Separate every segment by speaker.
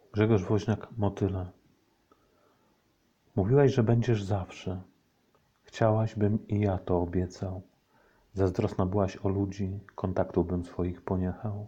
Speaker 1: Grzegorz Woźniak, Motyle. Mówiłaś, że będziesz zawsze. Chciałaś, bym i ja to obiecał. Zazdrosna byłaś o ludzi, kontaktów bym swoich poniechał.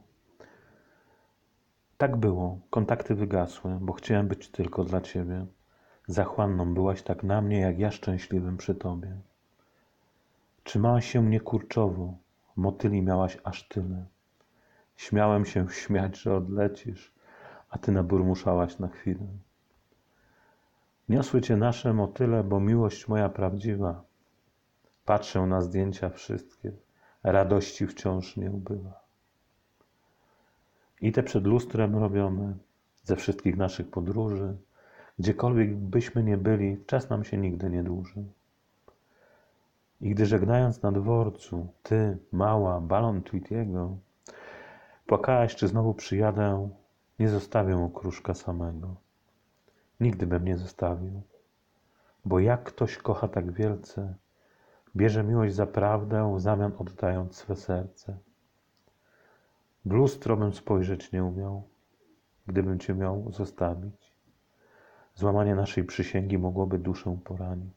Speaker 1: Tak było, kontakty wygasły, bo chciałem być tylko dla ciebie. Zachłanną byłaś tak na mnie, jak ja szczęśliwym przy tobie. Trzymałaś się mnie kurczowo, motyli miałaś aż tyle. Śmiałem się śmiać, że odlecisz, a ty naburmuszałaś na chwilę. Niosły cię nasze motyle, bo miłość moja prawdziwa. Patrzę na zdjęcia wszystkie, radości wciąż nie ubywa. I te przed lustrem robione, ze wszystkich naszych podróży, gdziekolwiek byśmy nie byli, czas nam się nigdy nie dłuży. I gdy żegnając na dworcu, ty, mała, balon Tweetiego, płakałaś, czy znowu przyjadę, nie zostawię okruszka samego. Nigdy bym nie zostawił, bo jak ktoś kocha tak wielce, bierze miłość za prawdę, w zamian oddając swe serce. W lustro bym spojrzeć nie umiał, gdybym cię miał zostawić. Złamanie naszej przysięgi mogłoby duszę poranić.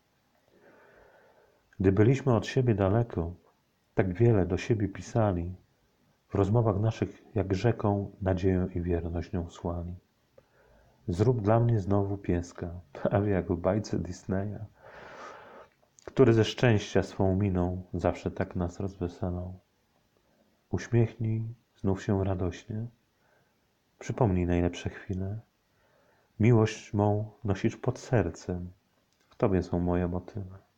Speaker 1: Gdy byliśmy od siebie daleko, tak wiele do siebie pisali, w rozmowach naszych jak rzeką nadzieję i wierność nią słali. Zrób dla mnie znowu pieska, prawie jak w bajce Disneya, który ze szczęścia swą miną zawsze tak nas rozweselał. Uśmiechnij znów się radośnie, przypomnij najlepsze chwile. Miłość mą nosisz pod sercem, w tobie są moje motywy.